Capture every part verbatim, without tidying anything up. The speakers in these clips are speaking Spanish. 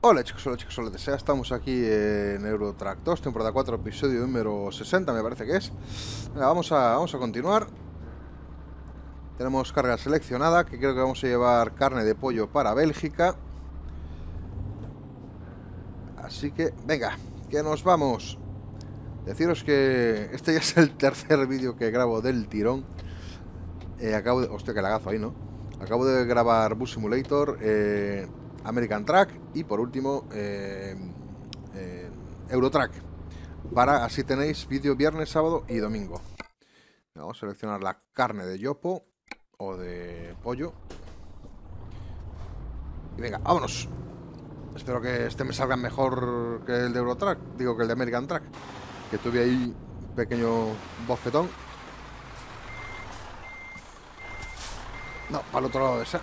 Hola chicos, hola chicos, hola desea. Estamos aquí en Euro Truck dos, temporada cuatro, episodio número sesenta, me parece que es. Venga, vamos a, vamos a continuar. Tenemos carga seleccionada, que creo que vamos a llevar carne de pollo para Bélgica. Así que, venga, que nos vamos. Deciros que este ya es el tercer vídeo que grabo del tirón. Eh, acabo de... Hostia, que lagazo ahí, ¿no? Acabo de grabar Bus Simulator, eh, American Truck y por último eh, eh, Euro Truck. Para así tenéis vídeo viernes, sábado y domingo. Vamos a seleccionar la carne de yopo o de pollo. Y venga, vámonos. Espero que este me salga mejor que el de Euro Truck. Digo que el de American Truck, que tuve ahí un pequeño bofetón. No, para el otro lado de esa.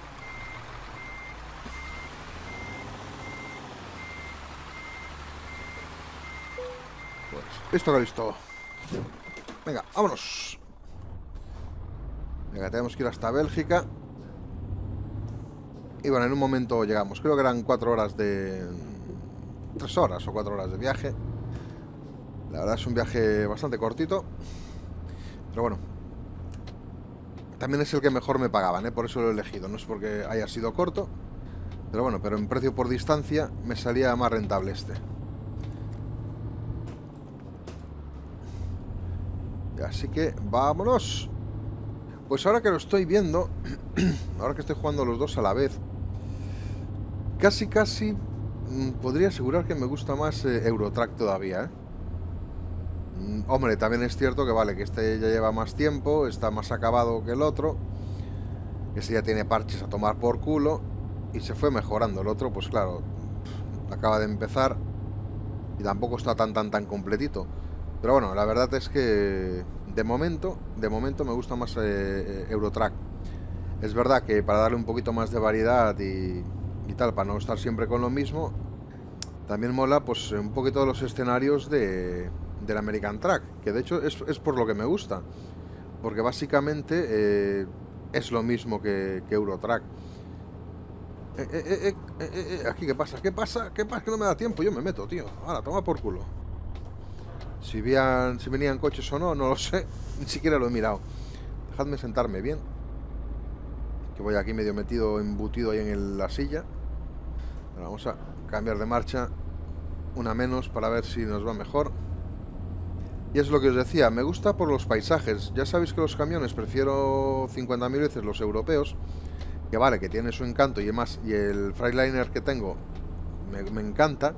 Pues listo que listo. Venga, vámonos. Venga, tenemos que ir hasta Bélgica. Y bueno, en un momento llegamos. Creo que eran cuatro horas de... Tres horas o cuatro horas de viaje. La verdad es un viaje bastante cortito. Pero bueno. También es el que mejor me pagaban, ¿eh? Por eso lo he elegido. No es porque haya sido corto. Pero bueno, pero en precio por distancia me salía más rentable este. Así que vámonos. Pues ahora que lo estoy viendo, ahora que estoy jugando los dos a la vez, casi casi mmm, podría asegurar que me gusta más eh, Euro Truck todavía, ¿eh? Mm, hombre, también es cierto que vale, que este ya lleva más tiempo, está más acabado que el otro. Este ya tiene parches a tomar por culo y se fue mejorando. El otro, pues claro, acaba de empezar y tampoco está tan tan tan completito. Pero bueno, la verdad es que de momento, de momento me gusta más eh, Euro Truck. Es verdad que para darle un poquito más de variedad y, y tal, para no estar siempre con lo mismo, también mola pues un poquito de los escenarios de, del American Truck, que de hecho es, es por lo que me gusta, porque básicamente eh, es lo mismo que, que Euro Truck. Eh, eh, eh, eh, eh, aquí, ¿qué pasa? ¿Qué pasa? ¿Qué pasa? Que no me da tiempo, yo me meto, tío. Ahora, toma por culo. Si, vean, si venían coches o no, no lo sé. Ni siquiera lo he mirado. Dejadme sentarme bien. Que voy aquí medio metido, embutido ahí en el, la silla. Ahora vamos a cambiar de marcha. Una menos para ver si nos va mejor. Y es lo que os decía, me gusta por los paisajes. Ya sabéis que los camiones prefiero cincuenta mil veces los europeos. Que vale, que tiene su encanto y demás. Y el Freightliner que tengo me, me encanta.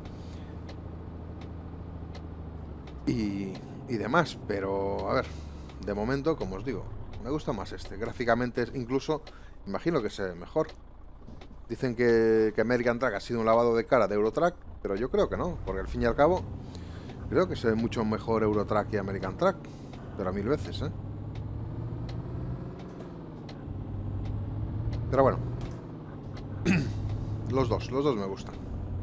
Y, y demás, pero a ver, de momento, como os digo, me gusta más este. Gráficamente, incluso, imagino que se ve mejor. Dicen que, que American Truck ha sido un lavado de cara de Euro Truck, pero yo creo que no, porque al fin y al cabo, creo que se ve mucho mejor Euro Truck que American Truck, pero a mil veces, ¿eh? Pero bueno, los dos, los dos me gustan.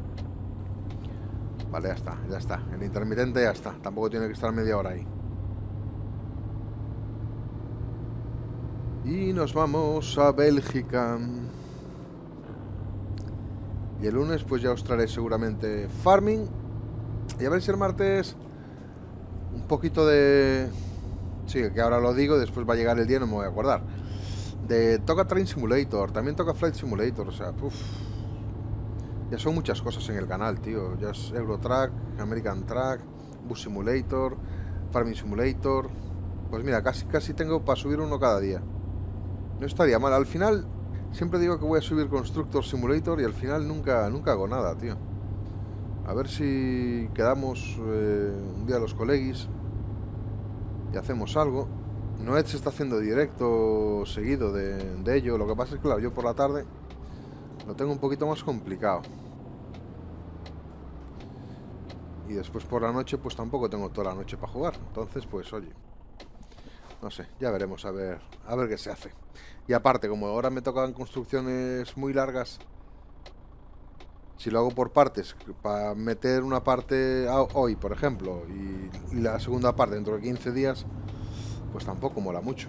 Vale, ya está, ya está. El intermitente ya está. Tampoco tiene que estar media hora ahí. Y nos vamos a Bélgica. Y el lunes pues ya os traeré seguramente Farming. Y a ver si el martes un poquito de... Sí, que ahora lo digo, después va a llegar el día y no me voy a acordar. De toca Train Simulator, también toca Flight Simulator, o sea, uff. Ya son muchas cosas en el canal, tío. Ya es Euro Truck, American Truck, Bus Simulator, Farming Simulator. Pues mira, casi, casi tengo para subir uno cada día. No estaría mal. Al final, siempre digo que voy a subir Constructor Simulator y al final nunca, nunca hago nada, tío. A ver si quedamos eh, un día los colegis y hacemos algo. Noed se está haciendo directo seguido de, de ello. Lo que pasa es que, claro, yo por la tarde lo tengo un poquito más complicado. Y después por la noche pues tampoco tengo toda la noche para jugar. Entonces pues oye, no sé, ya veremos a ver a ver qué se hace. Y aparte, como ahora me tocan construcciones muy largas, si lo hago por partes, para meter una parte hoy, por ejemplo, y, y la segunda parte dentro de quince días, pues tampoco mola mucho.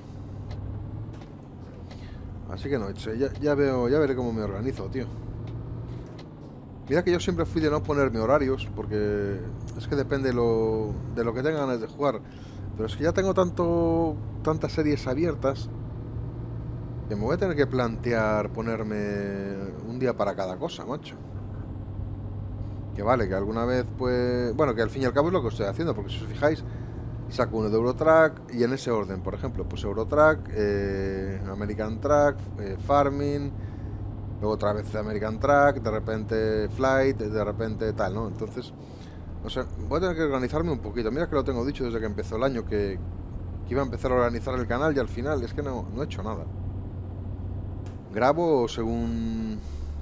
Así que no, ya, ya veo, ya veré cómo me organizo, tío. Mira que yo siempre fui de no ponerme horarios, porque es que depende lo, de lo que tenga ganas de jugar. Pero es que ya tengo tanto, tantas series abiertas que me voy a tener que plantear ponerme un día para cada cosa, macho. Que vale, que alguna vez pues... Bueno, que al fin y al cabo es lo que estoy haciendo, porque si os fijáis, saco uno de Eurotrack y en ese orden, por ejemplo, pues Eurotrack, eh, American Track, eh, Farming, luego otra vez American Track, de repente Flight, de repente tal, ¿no? Entonces, o sea, voy a tener que organizarme un poquito. Mira que lo tengo dicho desde que empezó el año, que, que iba a empezar a organizar el canal y al final es que no, no he hecho nada. Grabo según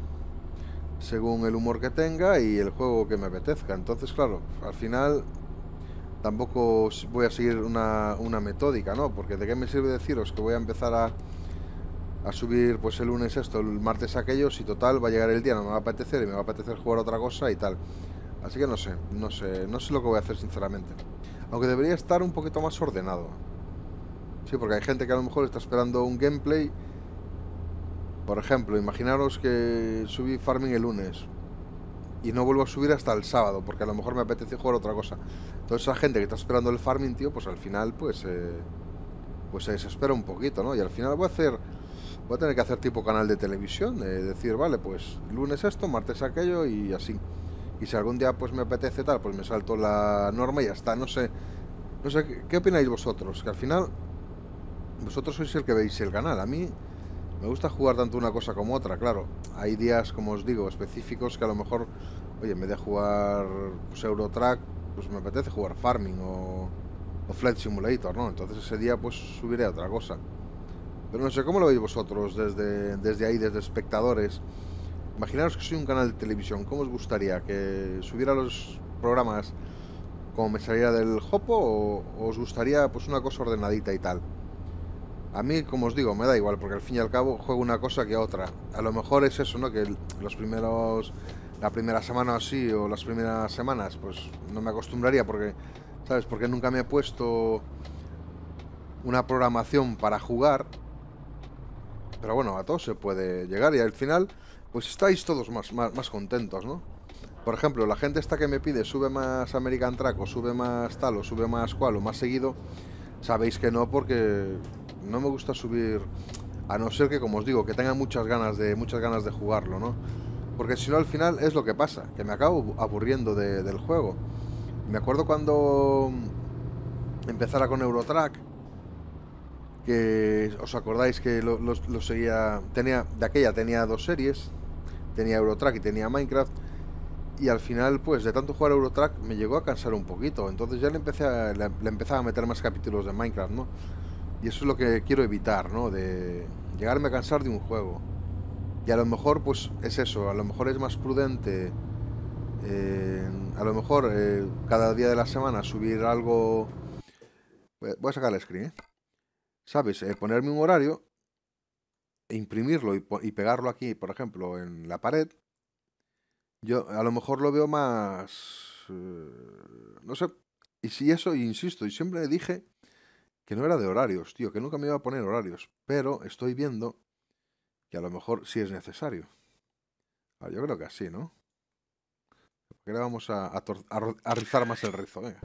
según el humor que tenga y el juego que me apetezca. Entonces, claro, al final tampoco voy a seguir una, una metódica, ¿no? Porque de qué me sirve deciros que voy a empezar a, a subir pues el lunes esto, el martes aquello, si total va a llegar el día, no me va a apetecer y me va a apetecer jugar otra cosa y tal. Así que no sé, no sé, no sé lo que voy a hacer sinceramente. Aunque debería estar un poquito más ordenado. Sí, porque hay gente que a lo mejor está esperando un gameplay. Por ejemplo, imaginaros que subí Farming el lunes y no vuelvo a subir hasta el sábado, porque a lo mejor me apetece jugar otra cosa. Entonces esa gente que está esperando el Farming, tío, pues al final, pues, eh, pues se desespera un poquito, ¿no? Y al final voy a hacer, voy a tener que hacer tipo canal de televisión, de decir, vale, pues lunes esto, martes aquello y así. Y si algún día pues me apetece tal, pues me salto la norma y ya está. No sé, no sé, ¿qué, qué opináis vosotros? Que al final vosotros sois el que veis el canal. A mí me gusta jugar tanto una cosa como otra, claro. Hay días, como os digo, específicos que a lo mejor, oye, en vez de jugar pues, Eurotrack, pues me apetece jugar Farming o, o Flight Simulator, ¿no? Entonces ese día pues subiré a otra cosa. Pero no sé, ¿cómo lo veis vosotros desde, desde ahí, desde espectadores? Imaginaros que soy un canal de televisión. ¿Cómo os gustaría? ¿Que subiera los programas como me saliera del Jopo o, o os gustaría pues una cosa ordenadita y tal? A mí, como os digo, me da igual, porque al fin y al cabo juego una cosa que otra. A lo mejor es eso, ¿no? Que los primeros... La primera semana o así, o las primeras semanas, pues no me acostumbraría porque... ¿Sabes? Porque nunca me he puesto una programación para jugar. Pero bueno, a todo se puede llegar y al final, pues estáis todos más, más, más contentos, ¿no? Por ejemplo, la gente esta que me pide sube más American Track o sube más tal o sube más cual o más seguido, sabéis que no porque no me gusta subir, a no ser que, como os digo, que tenga muchas ganas de muchas ganas de jugarlo, ¿no? Porque si no al final es lo que pasa, que me acabo aburriendo de, del juego. Me acuerdo cuando empezara con Eurotrack, que os acordáis que lo, lo, lo seguía, tenía, de aquella tenía dos series, tenía Eurotrack y tenía Minecraft, y al final pues de tanto jugar Eurotrack me llegó a cansar un poquito, entonces ya le empecé a, le, le empezaba a meter más capítulos de Minecraft, ¿no? Y eso es lo que quiero evitar, ¿no? De llegarme a cansar de un juego. Y a lo mejor pues es eso, a lo mejor es más prudente, eh, a lo mejor eh, cada día de la semana subir algo. Voy a sacar el screen, ¿eh? ¿Sabes? Eh, ponerme un horario e imprimirlo y, y pegarlo aquí, por ejemplo, en la pared. Yo a lo mejor lo veo más... eh, no sé. Y si eso, insisto, y siempre dije que no era de horarios, tío, que nunca me iba a poner horarios. Pero estoy viendo que a lo mejor sí es necesario. Ah, yo creo que así, ¿no? Porque ahora vamos a, a, a, a rizar más el rizo, venga.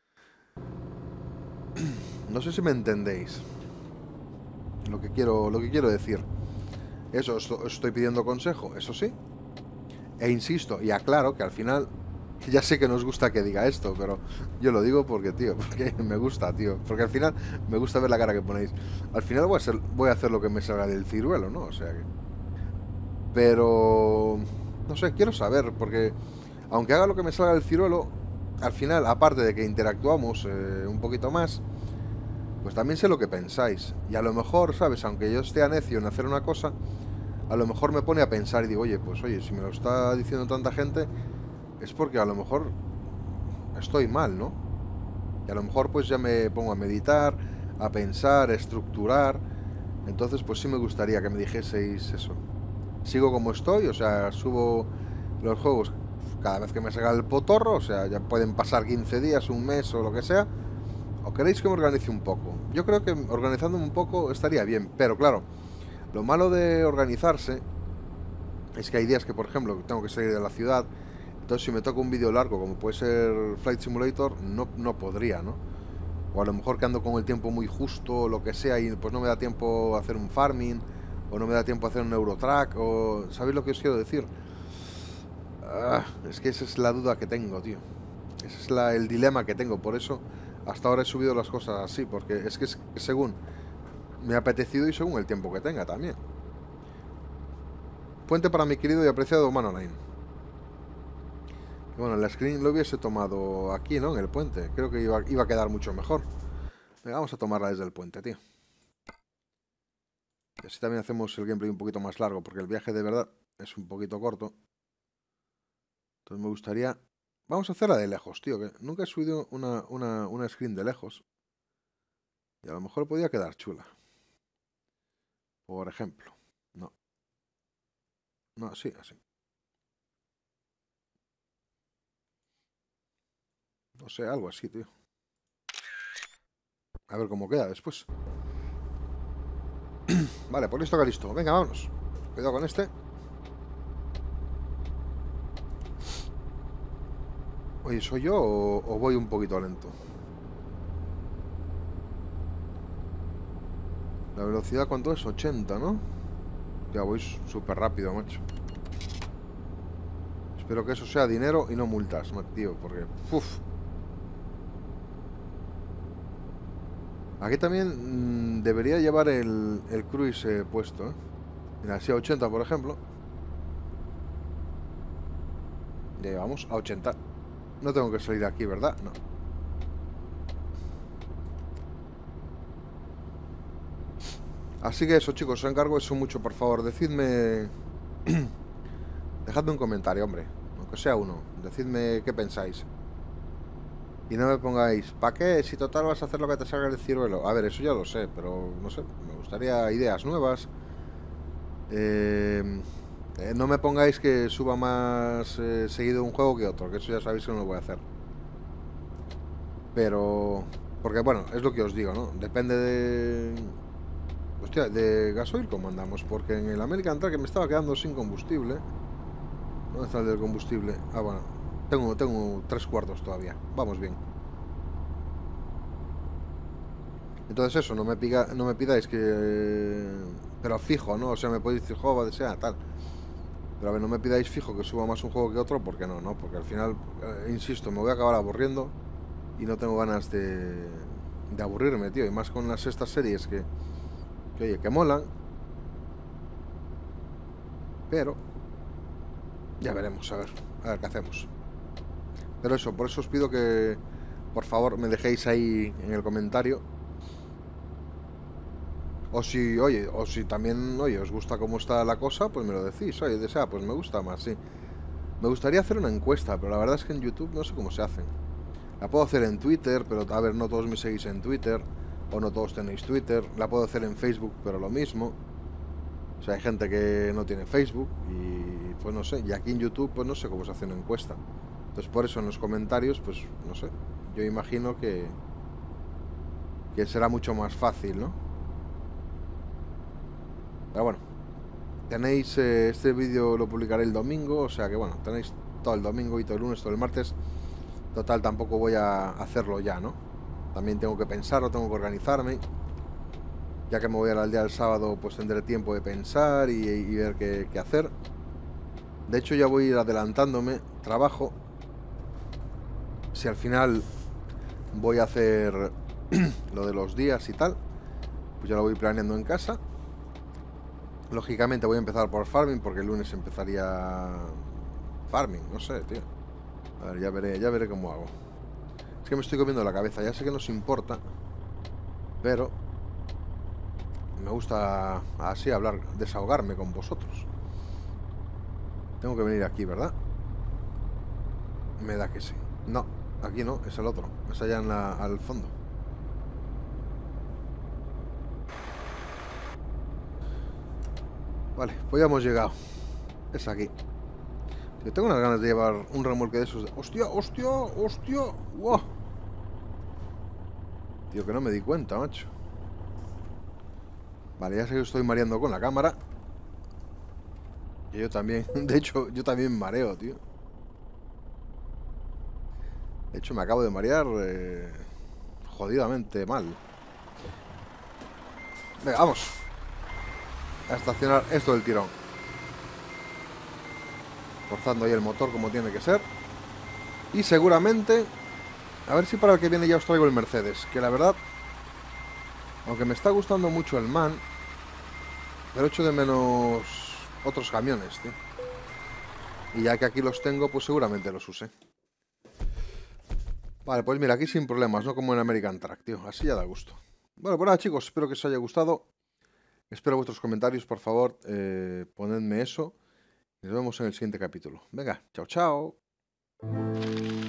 No sé si me entendéis lo que quiero, lo que quiero decir. Eso, os, os estoy pidiendo consejo, eso sí. E insisto y aclaro que al final, ya sé que no os gusta que diga esto, pero yo lo digo porque, tío, porque me gusta, tío. Porque al final me gusta ver la cara que ponéis. Al final voy a, ser, voy a hacer lo que me salga del ciruelo, ¿no? O sea que... Pero... No sé, quiero saber, porque aunque haga lo que me salga del ciruelo, al final, aparte de que interactuamos eh, un poquito más, pues también sé lo que pensáis. Y a lo mejor, ¿sabes? Aunque yo esté a necio en hacer una cosa, a lo mejor me pone a pensar y digo, oye, pues oye, si me lo está diciendo tanta gente, es porque a lo mejor estoy mal, ¿no? Y a lo mejor pues ya me pongo a meditar, a pensar, a estructurar. Entonces pues sí me gustaría que me dijeseis eso. Sigo como estoy, o sea, subo los juegos cada vez que me salga el potorro, o sea, ya pueden pasar quince días, un mes o lo que sea. ¿O queréis que me organice un poco? Yo creo que organizándome un poco estaría bien, pero claro, lo malo de organizarse es que hay días que, por ejemplo, tengo que salir de la ciudad. Entonces, si me toca un vídeo largo, como puede ser Flight Simulator, no, no podría, ¿no? O a lo mejor que ando con el tiempo muy justo, o lo que sea, y pues no me da tiempo a hacer un farming, o no me da tiempo a hacer un Eurotrack, o... ¿Sabéis lo que os quiero decir? Ah, es que esa es la duda que tengo, tío. Ese es la, el dilema que tengo. Por eso, hasta ahora he subido las cosas así, porque es que es según me ha apetecido y según el tiempo que tenga también. Puente para mi querido y apreciado Manoline. Bueno, la screen lo hubiese tomado aquí, ¿no? En el puente. Creo que iba, iba a quedar mucho mejor. Venga, vamos a tomarla desde el puente, tío. Y así también hacemos el gameplay un poquito más largo, porque el viaje de verdad es un poquito corto. Entonces me gustaría... Vamos a hacerla de lejos, tío, que nunca he subido una, una, una screen de lejos. Y a lo mejor podía quedar chula. Por ejemplo. No. No, sí, así. No sé, algo así, tío. A ver cómo queda después. Vale, pues listo que listo. Venga, vámonos. Cuidado con este. Oye, ¿soy yo o, o voy un poquito lento? La velocidad, ¿cuánto es? ochenta, ¿no? Ya voy súper rápido, macho. Espero que eso sea dinero y no multas, tío, porque... Uf. Aquí también mmm, debería llevar el, el cruise eh, puesto, ¿eh? Mira, así a ochenta, por ejemplo. Ya llevamos a ochenta. No tengo que salir de aquí, ¿verdad? No. Así que eso, chicos, os encargo eso mucho, por favor. Decidme... Dejadme un comentario, hombre. Aunque sea uno. Decidme qué pensáis. Y no me pongáis, ¿para qué? Si total vas a hacer lo que te salga del ciruelo. A ver, eso ya lo sé, pero no sé. Me gustaría ideas nuevas. Eh, eh, no me pongáis que suba más eh, seguido un juego que otro, que eso ya sabéis que no lo voy a hacer. Pero... Porque bueno, es lo que os digo, ¿no? Depende de... Hostia, de gasoil cómo andamos. Porque en el American Truck me estaba quedando sin combustible. ¿Dónde está el del combustible? Ah, bueno. Tengo, tengo tres cuartos todavía. Vamos bien. Entonces eso, no me, piga, no me pidáis que... Pero fijo, ¿no? O sea, me podéis decir, juego, desea, tal. Pero a ver, no me pidáis fijo que suba más un juego que otro, porque no, ¿no? Porque al final, eh, insisto, me voy a acabar aburriendo y no tengo ganas de, de aburrirme, tío. Y más con las estas series que, que, oye, que molan. Pero ya veremos, a ver, a ver qué hacemos. Pero eso, por eso os pido que, por favor, me dejéis ahí en el comentario. O si, oye, o si también, oye, os gusta cómo está la cosa, pues me lo decís. Oye, desea, pues me gusta más, sí. Me gustaría hacer una encuesta, pero la verdad es que en YouTube no sé cómo se hacen. La puedo hacer en Twitter, pero a ver, no todos me seguís en Twitter, o no todos tenéis Twitter. La puedo hacer en Facebook, pero lo mismo. O sea, hay gente que no tiene Facebook y pues no sé. Y aquí en YouTube, pues no sé cómo se hace una encuesta. Entonces, por eso en los comentarios, pues no sé. Yo imagino que, que será mucho más fácil, ¿no? Pero bueno, tenéis eh, este vídeo lo publicaré el domingo, o sea que bueno, tenéis todo el domingo y todo el lunes, todo el martes. Total, tampoco voy a hacerlo ya, ¿no? También tengo que pensarlo, tengo que organizarme. Ya que me voy a la aldea el sábado, pues tendré tiempo de pensar y, y ver qué, qué hacer. De hecho, ya voy a ir adelantándome trabajo. Si al final voy a hacer lo de los días y tal, pues ya lo voy planeando en casa. Lógicamente voy a empezar por farming, porque el lunes empezaría farming, no sé, tío. A ver, ya veré, ya veré cómo hago. Es que me estoy comiendo la cabeza, ya sé que no os importa, pero me gusta así hablar, desahogarme con vosotros. Tengo que venir aquí, ¿verdad? Me da que sí. No, aquí no, es el otro. Es allá en la, al fondo. Vale, pues ya hemos llegado. Es aquí. Yo tengo unas ganas de llevar un remolque de esos. De... ¡Hostia, hostia, hostia! ¡Wow! Tío, que no me di cuenta, macho. Vale, ya sé que estoy mareando con la cámara. Que yo también, de hecho, yo también me mareo, tío. De hecho, me acabo de marear eh, jodidamente mal. Venga, vamos. A estacionar esto del tirón. Forzando ahí el motor como tiene que ser. Y seguramente... A ver si para el que viene ya os traigo el Mercedes. Que la verdad... Aunque me está gustando mucho el MAN... Pero echo de menos... Otros camiones, tío. Y ya que aquí los tengo, pues seguramente los use. Vale, pues mira, aquí sin problemas, no como en American Truck, tío. Así ya da gusto. Bueno, pues nada, chicos, espero que os haya gustado. Espero vuestros comentarios, por favor. Eh, ponedme eso. Nos vemos en el siguiente capítulo. Venga, chao, chao.